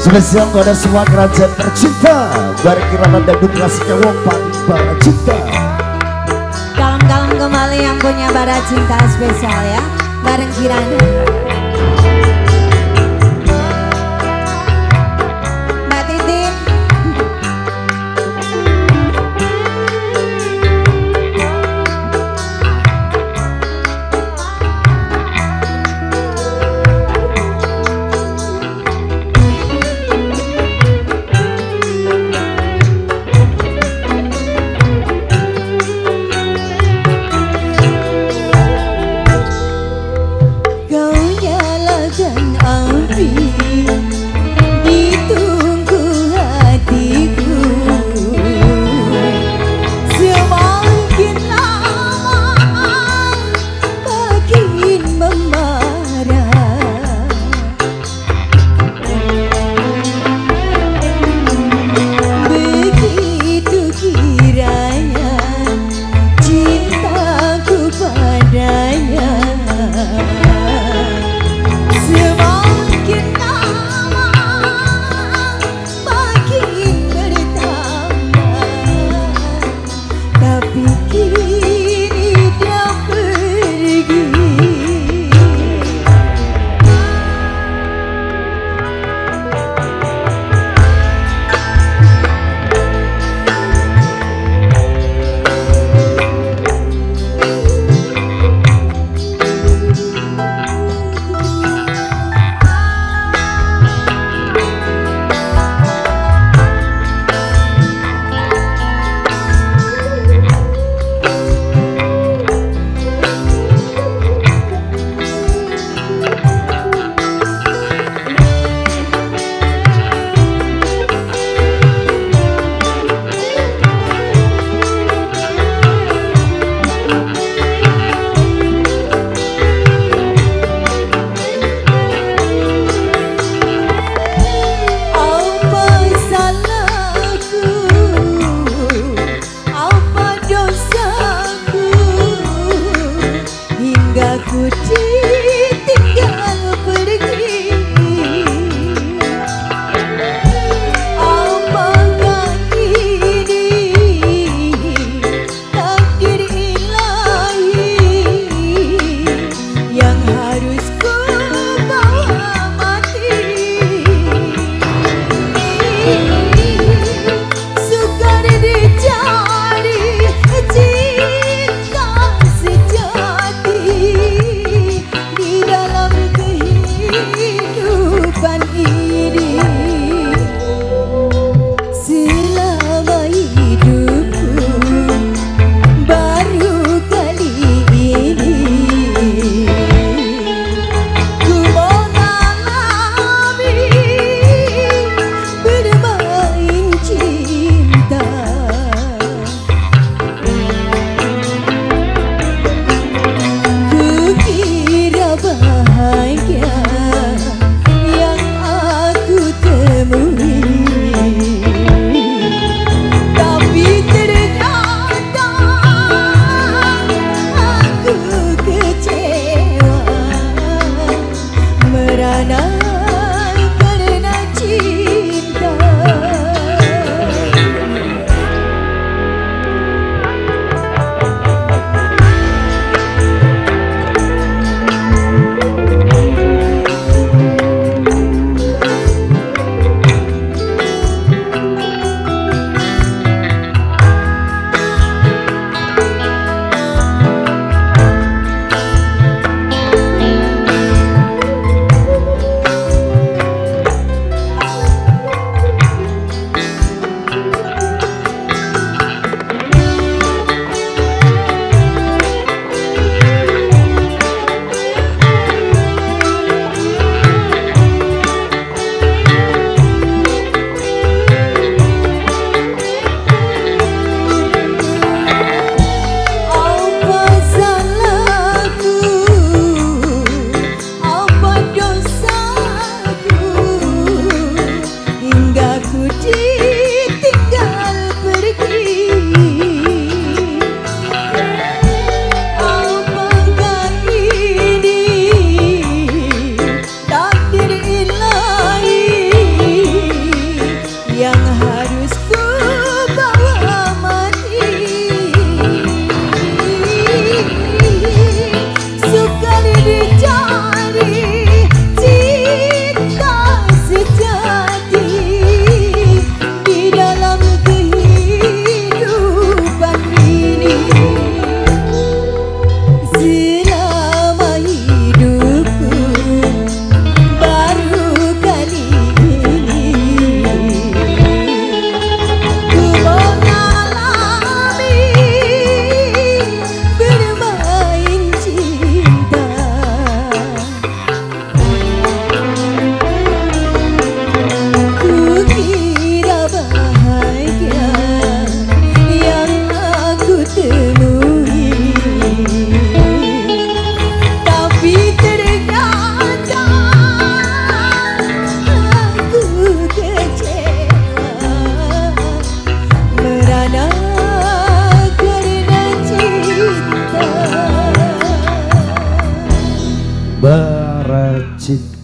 Spesial pada semua kerajaan tercinta, bareng kirana dangdut klasiknya wong paling bara cinta. Kalem-kalem kembali yang punya bara cinta spesial ya, bareng Kirana. Mbak Titin. Ditunggu hatiku, semakin lama makin memarah. Begitu kiranya cintaku padanya. Semakin lama makin bertambah, tapi kini dia pergi. Ku ditinggal pergi, apakah ini takdir ilahi yang harus ku bawa mati? Sukar dicari cinta sejati di dalam kehidupan ini. Selama hidupku baru kali ini bara cinta.